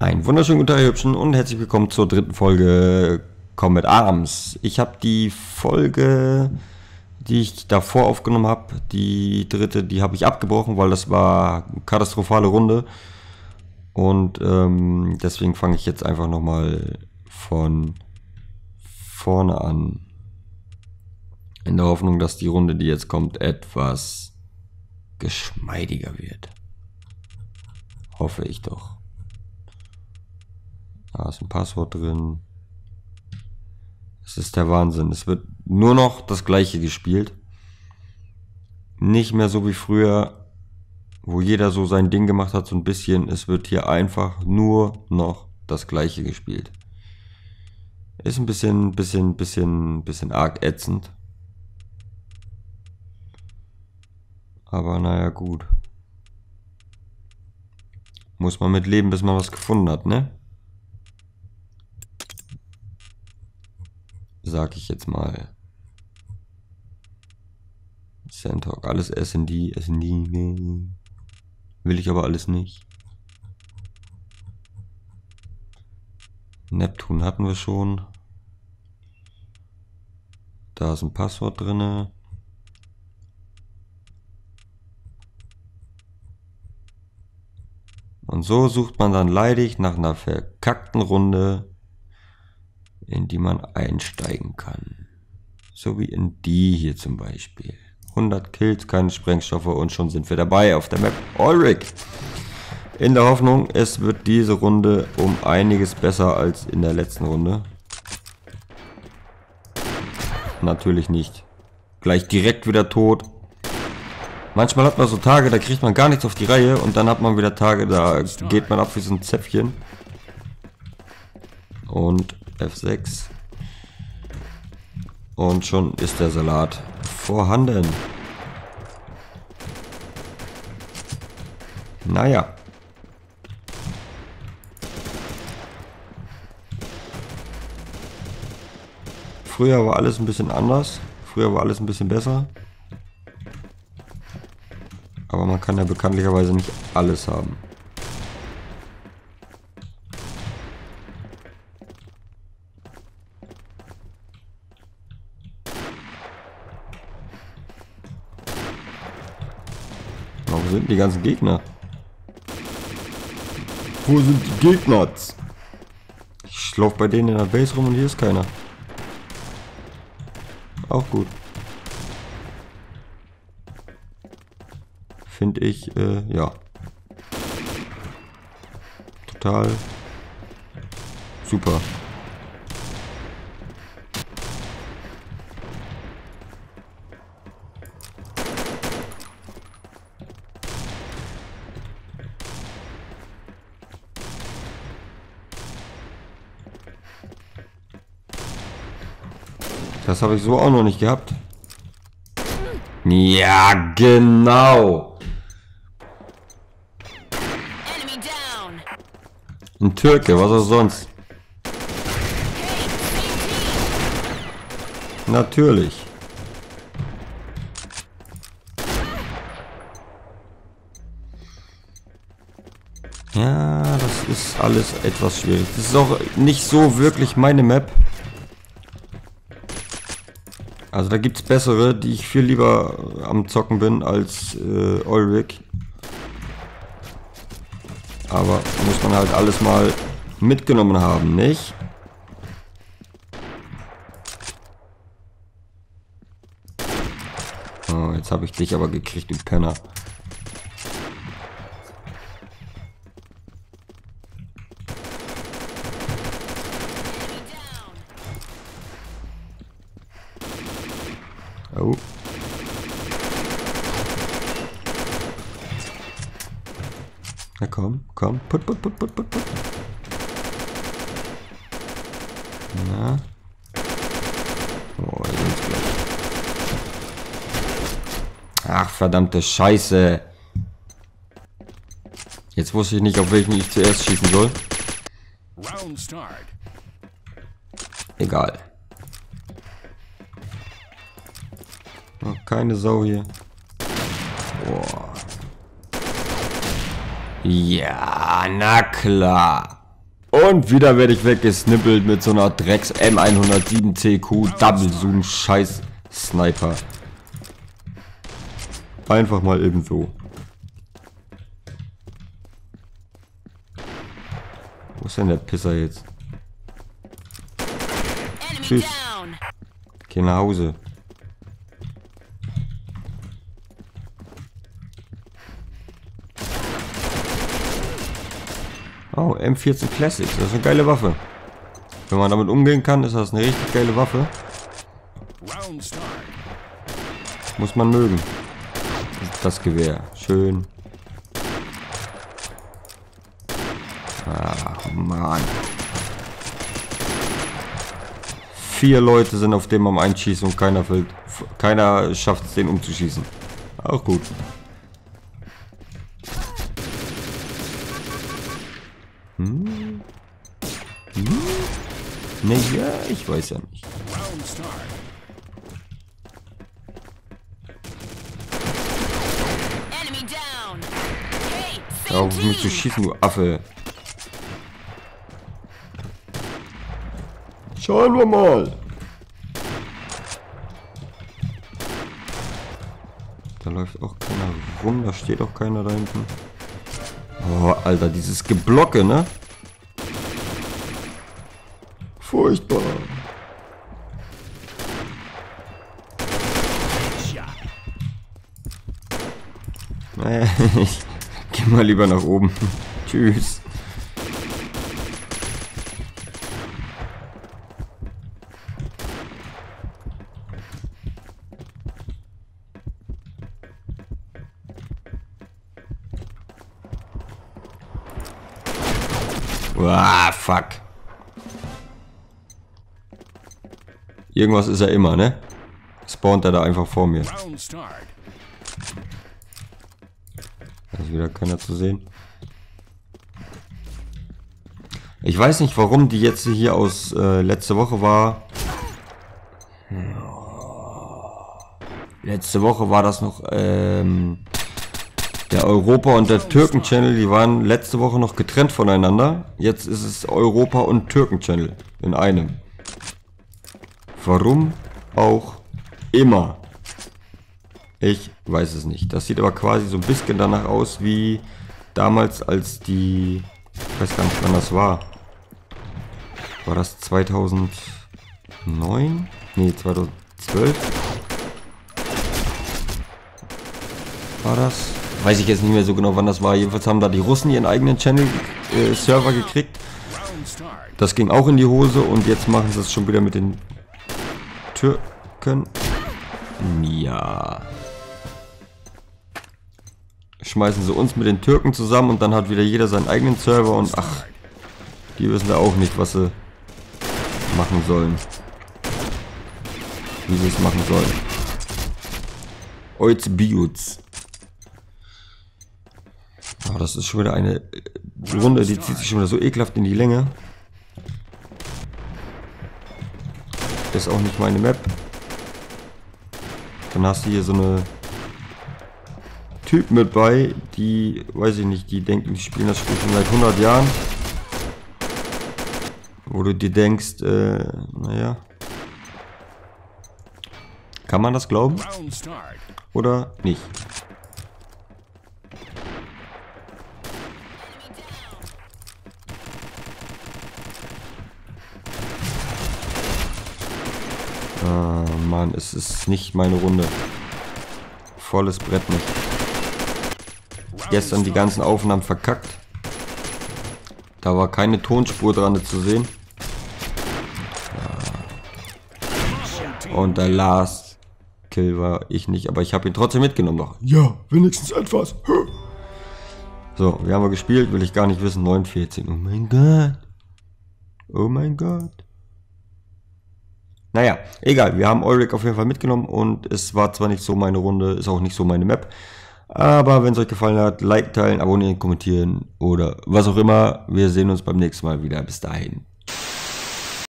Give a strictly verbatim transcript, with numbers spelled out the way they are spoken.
Ein wunderschönen guten Tag, ihr Hübschen, und herzlich willkommen zur dritten Folge Combat Arms. Ich habe die Folge, die ich davor aufgenommen habe, die dritte, die habe ich abgebrochen, weil das war eine katastrophale Runde. Und ähm, deswegen fange ich jetzt einfach nochmal von vorne an. In der Hoffnung, dass die Runde, die jetzt kommt, etwas geschmeidiger wird. Hoffe ich doch. Da ist ein Passwort drin. Es ist der Wahnsinn. Es wird nur noch das Gleiche gespielt. Nicht mehr so wie früher, wo jeder so sein Ding gemacht hat, so ein bisschen. Es wird hier einfach nur noch das Gleiche gespielt. Ist ein bisschen, bisschen, bisschen, bisschen arg ätzend. Aber naja, gut. Muss man mit leben, bis man was gefunden hat, ne? Sag ich jetzt mal. Sandhawk, alles S and D, S and D. Will ich aber alles nicht. Neptun hatten wir schon. Da ist ein Passwort drin. Und so sucht man dann leidig nach einer verkackten Runde, in die man einsteigen kann. So wie in die hier zum Beispiel. hundert Kills, keine Sprengstoffe und schon sind wir dabei auf der Map Ulrich. In der Hoffnung, es wird diese Runde um einiges besser als in der letzten Runde. Natürlich nicht. Gleich direkt wieder tot. Manchmal hat man so Tage, da kriegt man gar nichts auf die Reihe und dann hat man wieder Tage, da geht man ab wie so ein Zäpfchen. Und F sechs. Und schon ist der Salat vorhanden. Naja. Früher war alles ein bisschen anders. Früher war alles ein bisschen besser. Aber man kann ja bekanntlicherweise nicht alles haben. Wo sind die ganzen Gegner? Wo sind die Gegner? Ich laufe bei denen in der Base rum und hier ist keiner. Auch gut. Finde ich, äh, ja. Total super. Das habe ich so auch noch nicht gehabt. Ja, genau. Ein Türke, was auch sonst. Natürlich. Ja, das ist alles etwas schwierig. Das ist auch nicht so wirklich meine Map. Also da gibt es bessere, die ich viel lieber am Zocken bin als äh, Ulrich. Aber muss man halt alles mal mitgenommen haben, nicht? Oh, jetzt habe ich dich aber gekriegt, du Penner. Oh. Na komm, komm. Put, put, put, put, put, put. Na. Oh, jetzt gleich. Ach, verdammte Scheiße. Jetzt wusste ich nicht, auf welchen ich zuerst schießen soll. Egal. Oh, keine Sau hier. Boah. Ja, na klar. Und wieder werde ich weggesnippelt mit so einer Drecks M hundertsieben C Q Double Zoom Scheiß Sniper. Einfach mal eben so. Wo ist denn der Pisser jetzt? Tschüss. Geh nach Hause. Oh, M vierzehn Classic. Das ist eine geile Waffe. Wenn man damit umgehen kann, ist das eine richtig geile Waffe. Muss man mögen. Das Gewehr. Schön. Ach, Mann. Vier Leute sind auf dem am Einschießen und keiner fällt. Keiner schafft es, den umzuschießen. Auch gut. Hm? Hm? Naja, ich weiß ja nicht. Hör auf mich zu schießen, du Affe. Schauen wir mal. Da läuft auch keiner rum, da steht auch keiner da hinten. Oh, Alter, dieses Geblocke, ne? Furchtbar. Naja, ich geh mal lieber nach oben. Tschüss. Ah, fuck. Irgendwas ist er immer, ne? Spawnt er da einfach vor mir. Da ist wieder keiner zu sehen. Ich weiß nicht, warum die jetzt hier aus äh, letzte Woche war. Letzte Woche war das noch ähm, der Europa und der Türken-Channel. Die waren letzte Woche noch getrennt voneinander. Jetzt ist es Europa und Türken-Channel in einem. Warum auch immer. Ich weiß es nicht. Das sieht aber quasi so ein bisschen danach aus wie damals, als die... Ich weiß gar nicht, wann das war. War das zweitausendneun? Nee, zweitausendzwölf? War das? Weiß ich jetzt nicht mehr so genau, wann das war. Jedenfalls haben da die Russen ihren eigenen Channel-Server äh, gekriegt. Das ging auch in die Hose und jetzt machen sie es schon wieder mit den Türken. Ja. Schmeißen sie uns mit den Türken zusammen und dann hat wieder jeder seinen eigenen Server und ach, die wissen da auch nicht, was sie machen sollen. Wie sie es machen sollen. Oiz Biutz. Oh, das ist schon wieder eine Runde, die zieht sich schon wieder so ekelhaft in die Länge. Ist auch nicht meine Map. Dann hast du hier so eine Typ mit bei, die, weiß ich nicht, die denken, die spielen das Spiel schon seit hundert Jahren. Wo du dir denkst, äh, naja. Kann man das glauben? Oder nicht? Ah, Mann, es ist nicht meine Runde. Volles Brett nicht. Gestern die ganzen Aufnahmen verkackt. Da war keine Tonspur dran zu sehen. Und der Last Kill war ich nicht, aber ich habe ihn trotzdem mitgenommen noch. Ja, wenigstens etwas. So, wir haben gespielt, will ich gar nicht wissen. neun vierzehn. Oh mein Gott. Oh mein Gott. Naja, egal. Wir haben Ulrich auf jeden Fall mitgenommen und es war zwar nicht so meine Runde, ist auch nicht so meine Map. Aber wenn es euch gefallen hat, like, teilen, abonnieren, kommentieren oder was auch immer. Wir sehen uns beim nächsten Mal wieder. Bis dahin.